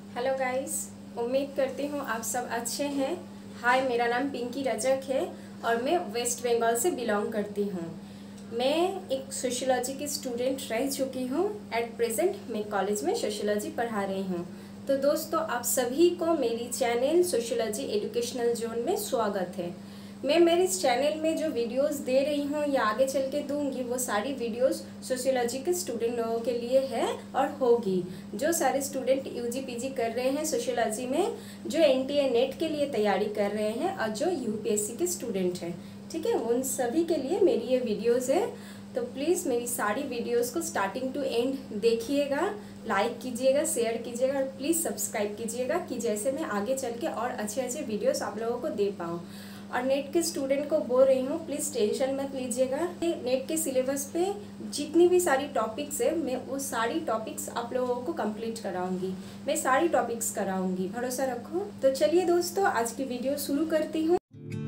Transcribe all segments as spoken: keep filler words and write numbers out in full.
Hello guys, उम्मीद करती हूँ आप सब अच्छे हैं। हाय, मेरा नाम पिंकी रजक है और मैं वेस्ट बंगाल से बिलोंग करती हूँ। मैं एक सोशियोलॉजी की स्टूडेंट रह चुकी हूँ। एट प्रेजेंट मैं कॉलेज में सोशियोलॉजी पढ़ा रही हूँ। तो दोस्तों, आप सभी को मेरी चैनल सोशियोलॉजी एजुकेशनल जोन में स्वागत है। मैं मेरे इस चैनल में जो वीडियोस दे रही हूँ या आगे चल के दूंगी, वो सारी वीडियोस सोशियोलॉजी के स्टूडेंट लोगों के लिए है और होगी। जो सारे स्टूडेंट यूजी पीजी कर रहे हैं सोशियोलॉजी में, जो एनटीए नेट के लिए तैयारी कर रहे हैं और जो यूपीएससी के स्टूडेंट हैं, ठीक है, उन सभी के लिए मेरी ये वीडियोज़ है। तो प्लीज़ मेरी सारी वीडियोज़ को स्टार्टिंग टू एंड देखिएगा, लाइक कीजिएगा, शेयर कीजिएगा और प्लीज़ सब्सक्राइब कीजिएगा कि जैसे मैं आगे चल के और अच्छे अच्छे वीडियोस आप लोगों को दे पाऊँ। और नेट के स्टूडेंट को बोल रही हूँ, प्लीज़ टेंशन मत लीजिएगा। नेट के सिलेबस पे जितनी भी सारी टॉपिक्स है, मैं वो सारी टॉपिक्स आप लोगों को कंप्लीट कराऊंगी। मैं सारी टॉपिक्स कराऊंगी, भरोसा रखो। तो चलिए दोस्तों, आज की वीडियो शुरू करती हूँ।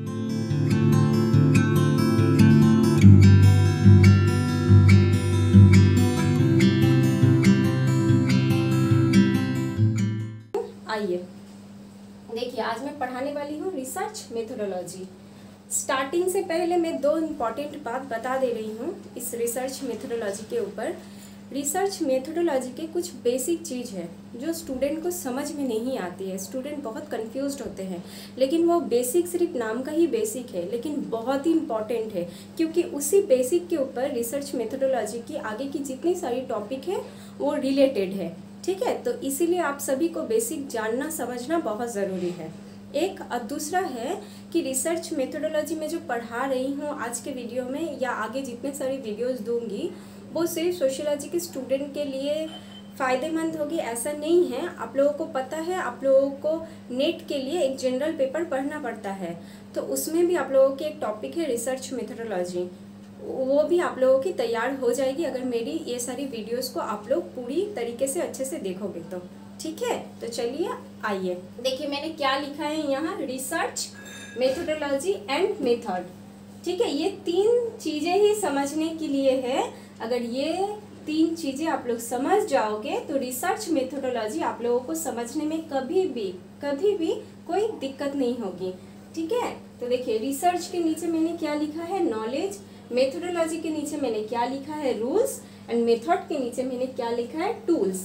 आइए देखिए, आज मैं पढ़ाने वाली हूँ रिसर्च मेथोडोलॉजी। स्टार्टिंग से पहले मैं दो इम्पॉर्टेंट बात बता दे रही हूँ इस रिसर्च मेथोडोलॉजी के ऊपर। रिसर्च मेथोडोलॉजी के कुछ बेसिक चीज़ है जो स्टूडेंट को समझ में नहीं आती है। स्टूडेंट बहुत कंफ्यूज्ड होते हैं, लेकिन वो बेसिक सिर्फ नाम का ही बेसिक है, लेकिन बहुत ही इम्पॉर्टेंट है, क्योंकि उसी बेसिक के ऊपर रिसर्च मेथोडोलॉजी की आगे की जितनी सारी टॉपिक है वो रिलेटेड है। ठीक है, तो इसीलिए आप सभी को बेसिक जानना समझना बहुत ज़रूरी है। एक और दूसरा है कि रिसर्च मेथोडोलॉजी में जो पढ़ा रही हूँ आज के वीडियो में या आगे जितने सारी वीडियोस दूंगी, वो सिर्फ सोशियोलॉजी के स्टूडेंट के लिए फ़ायदेमंद होगी ऐसा नहीं है। आप लोगों को पता है, आप लोगों को नेट के लिए एक जनरल पेपर पढ़ना पड़ता है, तो उसमें भी आप लोगों की एक टॉपिक है रिसर्च मेथोडोलॉजी। वो भी आप लोगों की तैयार हो जाएगी अगर मेरी ये सारी वीडियोस को आप लोग पूरी तरीके से अच्छे से देखोगे तो। ठीक है, तो चलिए आइए देखिए मैंने क्या लिखा है यहाँ, रिसर्च मेथोडोलॉजी एंड मेथड। ठीक है, ये तीन चीज़ें ही समझने के लिए है। अगर ये तीन चीज़ें आप लोग समझ जाओगे तो रिसर्च मेथोडोलॉजी आप लोगों को समझने में कभी भी कभी भी कोई दिक्कत नहीं होगी। ठीक है, तो देखिए रिसर्च के नीचे मैंने क्या लिखा है, नॉलेज। मेथोडोलॉजी के नीचे मैंने क्या लिखा है, रूल्स। एंड मेथड के नीचे मैंने क्या लिखा है, टूल्स।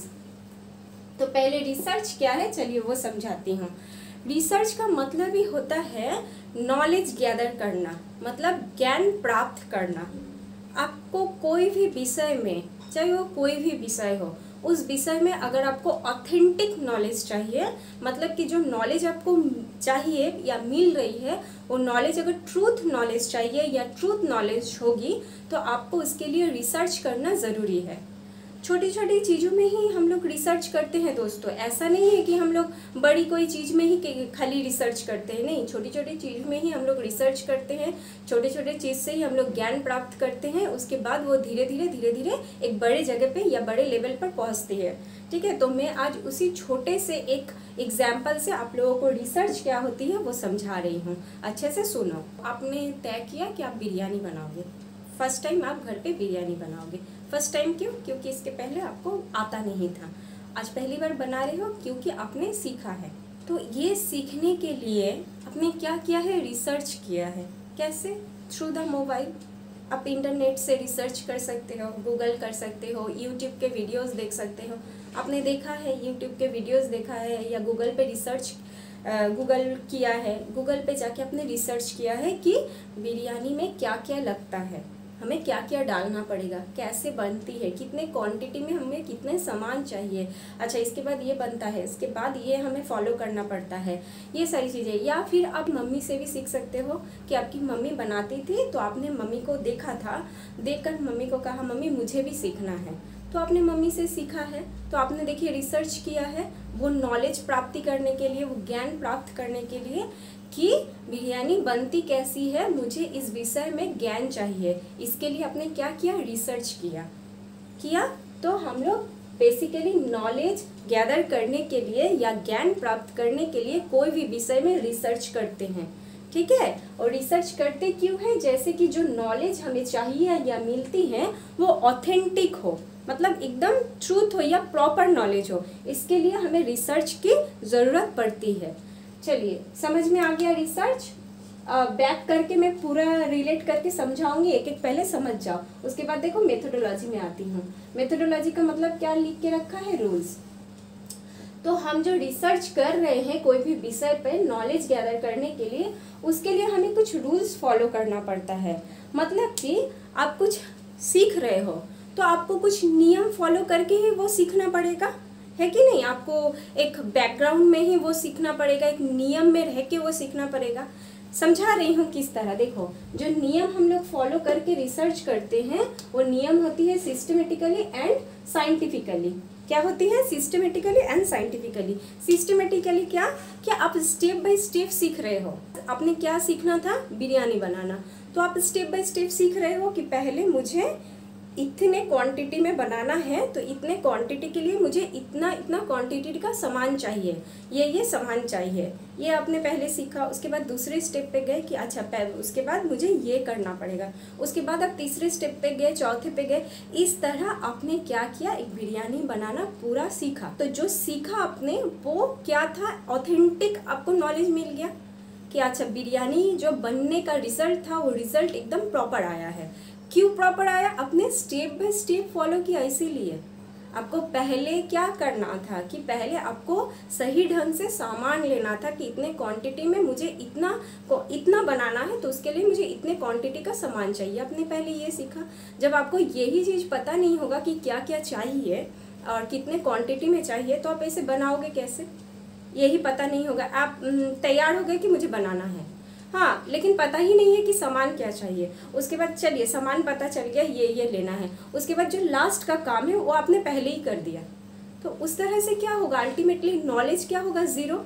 तो पहले रिसर्च क्या है, चलिए वो समझाती हूँ। रिसर्च का मतलब ही होता है नॉलेज गैदर करना, मतलब ज्ञान प्राप्त करना। आपको कोई भी विषय में, चाहे वो कोई भी विषय हो, उस विषय में अगर आपको ऑथेंटिक नॉलेज चाहिए, मतलब कि जो नॉलेज आपको चाहिए या मिल रही है वो नॉलेज अगर ट्रूथ नॉलेज चाहिए या ट्रूथ नॉलेज होगी, तो आपको उसके लिए रिसर्च करना ज़रूरी है। छोटी छोटी चीज़ों में ही हम लोग रिसर्च करते हैं दोस्तों। ऐसा नहीं है कि हम लोग बड़ी कोई चीज़ में ही खाली रिसर्च करते हैं, नहीं, छोटी छोटी चीज़ में ही हम लोग रिसर्च करते हैं। छोटे छोटे चीज़ से ही हम लोग ज्ञान प्राप्त करते हैं, उसके बाद वो धीरे धीरे धीरे धीरे एक बड़े जगह पे या बड़े लेवल पर पहुंचती है। ठीक है, तो मैं आज उसी छोटे से एक एग्जाम्पल से आप लोगों को रिसर्च क्या होती है वो समझा रही हूँ। अच्छे से सुनो। आपने तय किया कि आप बिरयानी बनाओगे, फर्स्ट टाइम आप घर पे बिरयानी बनाओगे। फर्स्ट टाइम क्यों? क्योंकि इसके पहले आपको आता नहीं था। आज पहली बार बना रहे हो क्योंकि आपने सीखा है। तो ये सीखने के लिए आपने क्या किया है, रिसर्च किया है। कैसे? Through the mobile. आप इंटरनेट से रिसर्च कर सकते हो, गूगल कर सकते हो, यूट्यूब के वीडियोस देख सकते हो। आपने देखा है, यूट्यूब के वीडियोस देखा है या गूगल पे रिसर्च गूगल किया है, गूगल पे जाके आपने रिसर्च किया है कि बिरयानी में क्या क्या लगता है, हमें क्या क्या डालना पड़ेगा, कैसे बनती है, कितने क्वांटिटी में हमें कितने सामान चाहिए, अच्छा इसके बाद ये बनता है, इसके बाद ये हमें फॉलो करना पड़ता है, ये सारी चीज़ें। या फिर आप मम्मी से भी सीख सकते हो कि आपकी मम्मी बनाती थी तो आपने मम्मी को देखा था, देखकर मम्मी को कहा मम्मी मुझे भी सीखना है, तो आपने मम्मी से सीखा है। तो आपने देखिए रिसर्च किया है वो नॉलेज प्राप्ति करने के लिए, वो ज्ञान प्राप्त करने के लिए कि बिरयानी बनती कैसी है, मुझे इस विषय में ज्ञान चाहिए। इसके लिए आपने क्या किया, रिसर्च किया किया तो हम लोग बेसिकली नॉलेज गैदर करने के लिए या ज्ञान प्राप्त करने के लिए कोई भी विषय में रिसर्च करते हैं। ठीक है। और रिसर्च करते क्यों है, जैसे कि जो नॉलेज हमें चाहिए या मिलती है वो ऑथेंटिक हो, मतलब एकदम ट्रूथ हो या प्रॉपर नॉलेज हो, इसके लिए हमें रिसर्च की ज़रूरत पड़ती है। चलिए समझ में आ गया रिसर्च। बैक करके मैं पूरा रिलेट करके समझाऊंगी, एक एक पहले समझ जाओ, उसके बाद देखो मेथोडोलॉजी में आती हूँ। मेथोडोलॉजी का मतलब क्या लिख के रखा है, रूल्स। तो हम जो रिसर्च कर रहे हैं कोई भी विषय पे नॉलेज गैदर करने के लिए, उसके लिए हमें कुछ रूल्स फॉलो करना पड़ता है। मतलब कि आप कुछ सीख रहे हो तो आपको कुछ नियम फॉलो करके ही वो सीखना पड़ेगा, है कि नहीं। आपको एक बैकग्राउंड में ही वो सीखना पड़ेगा, एक नियम में रह के वो सीखना पड़ेगा। समझा रही हूँ किस तरह, देखो जो नियम हम लोग फॉलो करके रिसर्च करते हैं वो नियम होती है सिस्टमेटिकली एंड साइंटिफिकली। क्या होती है, सिस्टमेटिकली एंड साइंटिफिकली। सिस्टमेटिकली क्या, क्या आप स्टेप बाय स्टेप सीख रहे हो। आपने क्या सीखना था, बिरयानी बनाना, तो आप स्टेप बाय स्टेप सीख रहे हो कि पहले मुझे इतने क्वांटिटी में बनाना है, तो इतने क्वांटिटी के लिए मुझे इतना इतना क्वांटिटी का सामान चाहिए, ये ये सामान चाहिए, ये आपने पहले सीखा। उसके बाद दूसरे स्टेप पे गए कि अच्छा उसके बाद मुझे ये करना पड़ेगा, उसके बाद आप तीसरे स्टेप पे गए, चौथे पे गए। इस तरह आपने क्या किया, एक बिरयानी बनाना पूरा सीखा। तो जो सीखा आपने वो क्या था, ऑथेंटिक आपको नॉलेज मिल गया कि अच्छा बिरयानी जो बनने का रिजल्ट था वो रिजल्ट एकदम प्रॉपर आया है। क्यों प्रॉपर आया, अपने स्टेप बाय स्टेप फॉलो किया। इसीलिए आपको पहले क्या करना था कि पहले आपको सही ढंग से सामान लेना था कि इतने क्वांटिटी में मुझे इतना इतना बनाना है, तो उसके लिए मुझे इतने क्वांटिटी का सामान चाहिए। आपने पहले ये सीखा। जब आपको यही चीज़ पता नहीं होगा कि क्या क्या चाहिए और कितने क्वांटिटी में चाहिए, तो आप ऐसे बनाओगे कैसे, यही पता नहीं होगा। आप तैयार हो गए कि मुझे बनाना है, हाँ, लेकिन पता ही नहीं है कि सामान क्या चाहिए। उसके बाद चलिए सामान पता चल गया, ये ये लेना है, उसके बाद जो लास्ट का काम है वो आपने पहले ही कर दिया। तो उस तरह से क्या होगा, अल्टीमेटली नॉलेज क्या होगा, ज़ीरो,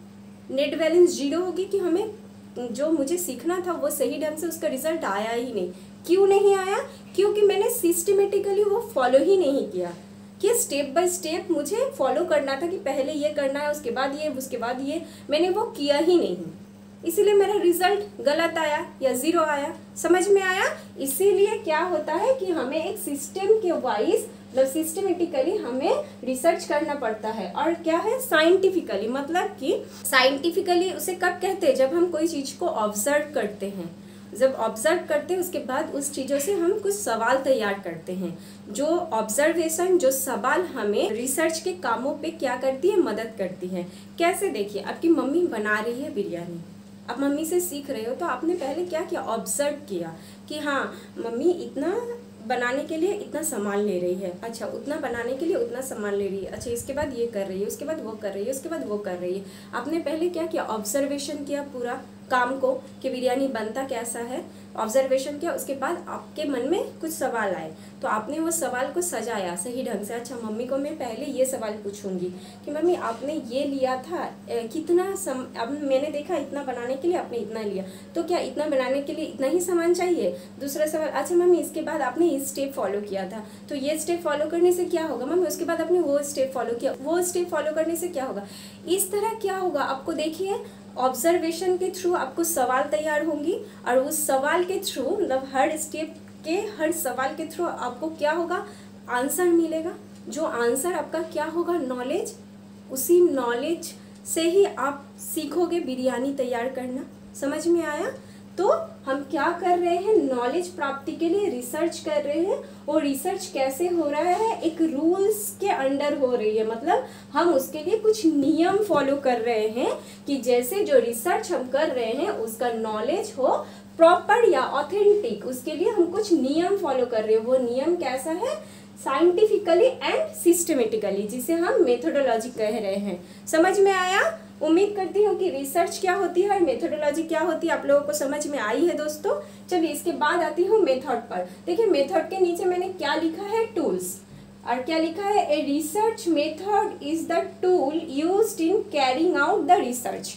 नेट बैलेंस जीरो होगी कि हमें जो मुझे सीखना था वो सही ढंग से उसका रिजल्ट आया ही नहीं। क्यों नहीं आया, क्योंकि मैंने सिस्टमेटिकली वो फॉलो ही नहीं किया कि स्टेप बाय स्टेप मुझे फॉलो करना था कि पहले ये करना है, उसके बाद ये, उसके बाद ये, मैंने वो किया ही नहीं, इसीलिए मेरा रिजल्ट गलत आया या ज़ीरो आया। समझ में आया। इसीलिए क्या होता है कि हमें एक सिस्टम के वाइज, मतलब सिस्टमेटिकली हमें रिसर्च करना पड़ता है। और क्या है, साइंटिफिकली, मतलब कि साइंटिफिकली उसे कब कहते हैं, जब हम कोई चीज़ को ऑब्जर्व करते हैं। जब ऑब्जर्व करते हैं उसके बाद उस चीज़ों से हम कुछ सवाल तैयार करते हैं। जो ऑब्जर्वेशन, जो सवाल हमें रिसर्च के कामों पे क्या करती है, मदद करती है। कैसे, देखिए आपकी मम्मी बना रही है बिरयानी, आप मम्मी से सीख रहे हो, तो आपने पहले क्या किया, ऑब्जर्व किया कि हाँ मम्मी इतना बनाने के लिए इतना सामान ले रही है, अच्छा उतना बनाने के लिए उतना सामान ले रही है, अच्छा इसके बाद ये कर रही है, उसके बाद वो कर रही है, उसके बाद वो कर रही है। आपने पहले क्या किया, ऑब्जर्वेशन किया पूरा काम को कि बिरयानी बनता कैसा है, ऑब्जर्वेशन किया। उसके बाद आपके मन में कुछ सवाल आए, तो आपने वो सवाल को सजाया सही ढंग से। अच्छा मम्मी को मैं पहले ये सवाल पूछूंगी कि मम्मी आपने ये लिया था ए, कितना सम, अब मैंने देखा इतना बनाने के लिए आपने इतना लिया, तो क्या इतना बनाने के लिए इतना ही सामान चाहिए। दूसरा सवाल, अच्छा मम्मी इसके बाद आपने ये स्टेप फॉलो किया था, तो ये स्टेप फॉलो करने से क्या होगा मम्मी, उसके बाद आपने वो स्टेप फॉलो किया, वो स्टेप फॉलो करने से क्या होगा। इस तरह क्या होगा, आपको देखिए ऑब्जर्वेशन के थ्रू आपको सवाल तैयार होंगी, और उस सवाल के थ्रू, मतलब हर स्टेप के हर सवाल के थ्रू आपको क्या होगा, आंसर मिलेगा। जो आंसर आपका क्या होगा, नॉलेज, उसी नॉलेज से ही आप सीखोगे बिरयानी तैयार करना। समझ में आया। तो हम क्या कर रहे हैं, नॉलेज प्राप्ति के लिए रिसर्च कर रहे हैं। और रिसर्च कैसे हो रहा है, एक रूल्स के अंडर हो रही है, मतलब हम उसके लिए कुछ नियम फॉलो कर रहे हैं कि जैसे जो रिसर्च हम कर रहे हैं उसका नॉलेज हो प्रॉपर या ऑथेंटिक, उसके लिए हम कुछ नियम फॉलो कर रहे हैं। वो नियम कैसा है, साइंटिफिकली एंड सिस्टमेटिकली, जिसे हम मेथोडोलॉजी कह रहे हैं। समझ में आया। उम्मीद करती हूँ कि रिसर्च क्या होती है और मेथोडोलॉजी क्या होती है आप लोगों को समझ में आई है दोस्तों। चलिए इसके बाद आती हूँ मेथड पर। देखिए मेथड के नीचे मैंने क्या लिखा है, टूल्स, और क्या लिखा है, a research method is the tool used in carrying out the research.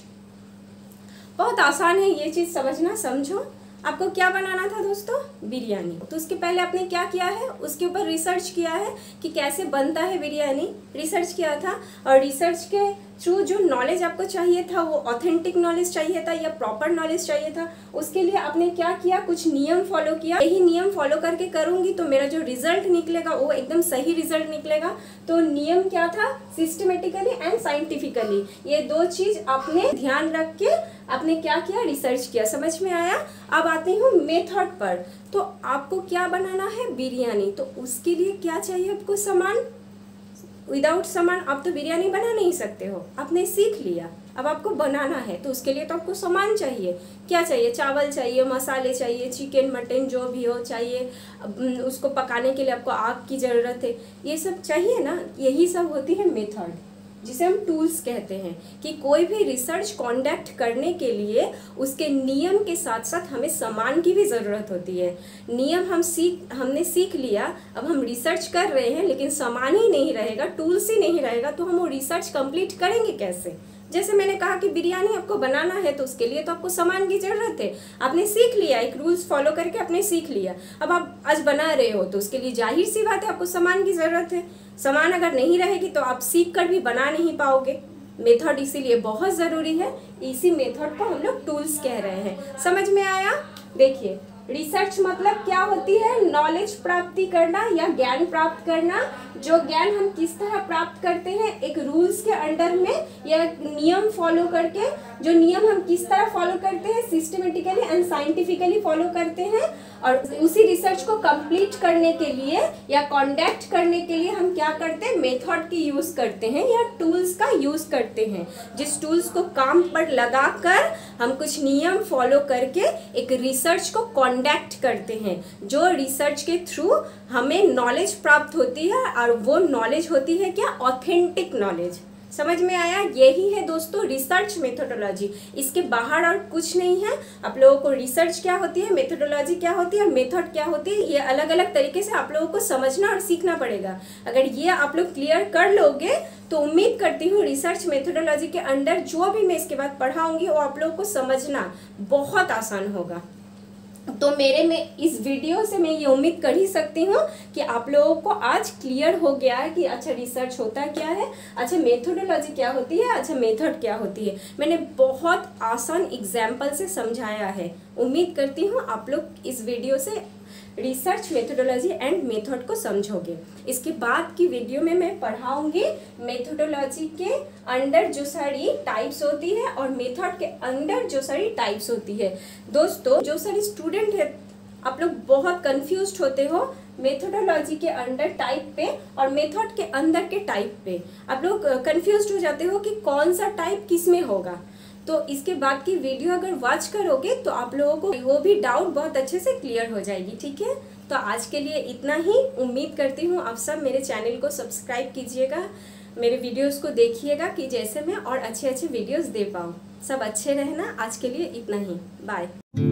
बहुत आसान है ये चीज़ समझना, समझो। आपको क्या बनाना था दोस्तों, बिरयानी, तो उसके पहले आपने क्या किया है, उसके ऊपर रिसर्च किया है कि कैसे बनता है बिरयानी, रिसर्च किया था। और रिसर्च के थ्रू जो नॉलेज आपको चाहिए था, वो ऑथेंटिक नॉलेज चाहिए था या प्रॉपर नॉलेज चाहिए था, उसके लिए आपने क्या किया, कुछ नियम फॉलो किया। यही नियम फॉलो करके करूंगी तो मेरा जो रिजल्ट निकलेगा वो एकदम सही रिजल्ट निकलेगा। तो नियम क्या था, सिस्टमेटिकली एंड साइंटिफिकली, ये दो चीज आपने ध्यान रख के आपने क्या किया, रिसर्च किया। समझ में आया। अब आती हूँ मेथड पर। तो आपको क्या बनाना है, बिरयानी। तो उसके लिए क्या चाहिए आपको, सामान। विदाउट सामान आप तो बिरयानी बना नहीं सकते हो। आपने सीख लिया, अब आपको बनाना है तो उसके लिए तो आपको सामान चाहिए। क्या चाहिए, चावल चाहिए, मसाले चाहिए, चिकन मटन जो भी हो चाहिए, उसको पकाने के लिए आपको आग की ज़रूरत है, ये सब चाहिए ना। यही सब होती है मेथड, जिसे हम टूल्स कहते हैं। कि कोई भी रिसर्च कंडक्ट करने के लिए उसके नियम के साथ साथ हमें सामान की भी ज़रूरत होती है। नियम हम सीख हमने सीख लिया, अब हम रिसर्च कर रहे हैं लेकिन सामान ही नहीं रहेगा, टूल्स ही नहीं रहेगा, तो हम वो रिसर्च कंप्लीट करेंगे कैसे। जैसे मैंने कहा कि बिरयानी आपको बनाना है तो उसके लिए तो आपको सामान की ज़रूरत है। आपने सीख लिया, एक रूल्स फॉलो करके आपने सीख लिया, अब आप आज बना रहे हो तो उसके लिए जाहिर सी बात है आपको सामान की ज़रूरत है। सामान अगर नहीं रहेगी तो आप सीख कर भी बना नहीं पाओगे। मेथड इसीलिए बहुत ज़रूरी है। इसी मेथड को हम लोग टूल्स कह रहे हैं। समझ में आया। देखिए, रिसर्च मतलब क्या होती है, नॉलेज प्राप्ति करना या ज्ञान प्राप्त करना। जो ज्ञान हम किस तरह प्राप्त करते हैं, एक रूल्स के अंडर में या नियम फॉलो करके। जो नियम हम किस तरह फॉलो करते हैं, सिस्टमेटिकली एंड साइंटिफिकली फॉलो करते हैं। और उसी रिसर्च को कंप्लीट करने के लिए या कंडक्ट करने के लिए हम क्या करते हैं, मेथड की यूज करते हैं या टूल्स का यूज करते हैं। जिस टूल्स को काम पर लगाकर हम कुछ नियम फॉलो करके एक रिसर्च को कंडक्ट करते हैं, जो रिसर्च के थ्रू हमें नॉलेज प्राप्त होती है। और वो नॉलेज होती है क्या, ऑथेंटिक नॉलेज। समझ में आया। यही है दोस्तों रिसर्च मेथोडोलॉजी, इसके बाहर और कुछ नहीं है। आप लोगों को रिसर्च क्या होती है, मेथोडोलॉजी क्या होती है और मेथड क्या होती है, ये अलग अलग तरीके से आप लोगों को समझना और सीखना पड़ेगा। अगर ये आप लोग क्लियर कर लोगे तो उम्मीद करती हूँ रिसर्च मेथोडोलॉजी के अंडर जो भी मैं इसके बाद पढ़ाऊंगी वो आप लोगों को समझना बहुत आसान होगा। तो मेरे में इस वीडियो से मैं ये उम्मीद कर ही सकती हूँ कि आप लोगों को आज क्लियर हो गया है कि अच्छा रिसर्च होता क्या है, अच्छा मेथोडोलॉजी क्या होती है, अच्छा मेथड क्या होती है। मैंने बहुत आसान एग्जाम्पल से समझाया है। उम्मीद करती हूँ आप लोग इस वीडियो से रिसर्च मेथोडोलॉजी एंड मेथड को समझोगे। इसके बाद की वीडियो में मैं पढ़ाऊंगी मेथोडोलॉजी के अंडर जो सारी टाइप्स होती है और मेथड के अंडर जो सारी टाइप्स होती है। दोस्तों, जो सारी स्टूडेंट है आप लोग बहुत कंफ्यूज्ड होते हो मेथोडोलॉजी के अंडर टाइप पे और मेथड के अंदर के टाइप पे। आप लोग कंफ्यूज्ड हो जाते हो कि कौन सा टाइप किस में होगा। तो इसके बाद की वीडियो अगर वॉच करोगे तो आप लोगों को वो भी डाउट बहुत अच्छे से क्लियर हो जाएगी। ठीक है, तो आज के लिए इतना ही। उम्मीद करती हूँ आप सब मेरे चैनल को सब्सक्राइब कीजिएगा, मेरे वीडियोस को देखिएगा कि जैसे मैं और अच्छे अच्छे वीडियोस दे पाऊँ। सब अच्छे रहना। आज के लिए इतना ही, बाय।